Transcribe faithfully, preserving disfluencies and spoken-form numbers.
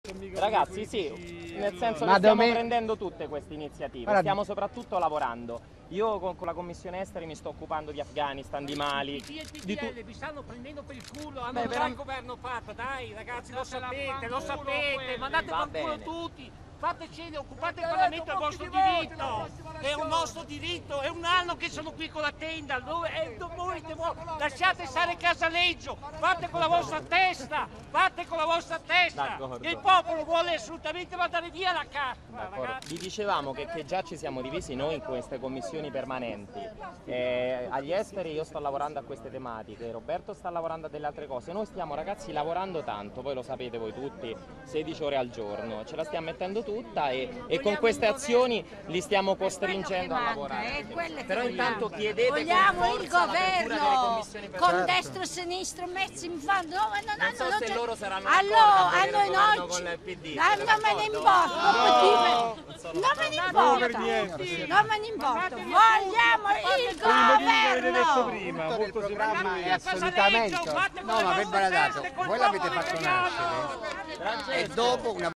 Ragazzi, sì, nel senso Ma che stiamo dove... prendendo tutte queste iniziative, Guarda... stiamo soprattutto lavorando. Io con, con la Commissione Esteri mi sto occupando di Afghanistan, di Mali. I P D di tu... vi stanno prendendo per il culo, hanno Beh, già vera... il governo fatto, dai ragazzi, lo sapete, lo sapete, mandate per culo tutti. Fateci, occupate il Parlamento, è il vostro diritto, è un nostro diritto, è un anno che sono qui con la tenda, dove, è, dove, lasciate stare Casaleggio, fate con la vostra testa, fate con la vostra testa, il popolo vuole assolutamente mandare via la carta. Vi dicevamo che, che già ci siamo divisi noi in queste commissioni permanenti, eh, agli esteri io sto lavorando a queste tematiche, Roberto sta lavorando a delle altre cose, noi stiamo ragazzi lavorando tanto, voi lo sapete voi tutti, sedici ore al giorno, ce la stiamo mettendo tutta e, e con queste azioni li stiamo costringendo a lavorare. Però intanto chiedete vogliamo con il forza governo con certo. destra e sinistra messi in fanno. No, ma non, non so non se loro saranno allora a noi non non il P D. No, non me ne importa, no, non me ne importa, non me ne importa. Vogliamo il governo. Prima, il programma è assolutamente no, ma per dato, voi l'avete fatto nascere e dopo una